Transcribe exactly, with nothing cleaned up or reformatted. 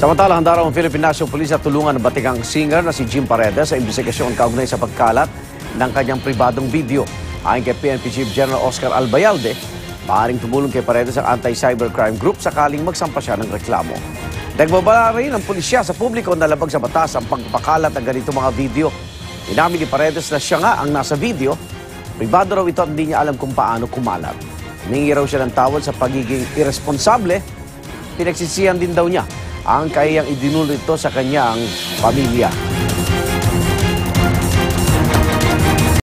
Samantala, handa raw ang Philippine National Police at tulungan ng batikang singer na si Jim Paredes sa investigasyon kaugnay sa pagkalat ng kanyang pribadong video. Ayon kay P N P Chief General Oscar Albayalde, maaaring tumulong kay Paredes ang Anti-Cybercrime Group sakaling magsampa siya ng reklamo. Nagbabala rin ang pulisya sa publiko na labag sa batas ang pagpapakalat ng ganito mga video. Inamin ni Paredes na siya nga ang nasa video. Pribado raw ito at hindi niya alam kung paano kumalat. Humingi raw siya ng tawad sa pagiging irresponsable. Pinagsisihan din daw niya ang kayang idinulot ito sa kanyang pamilya.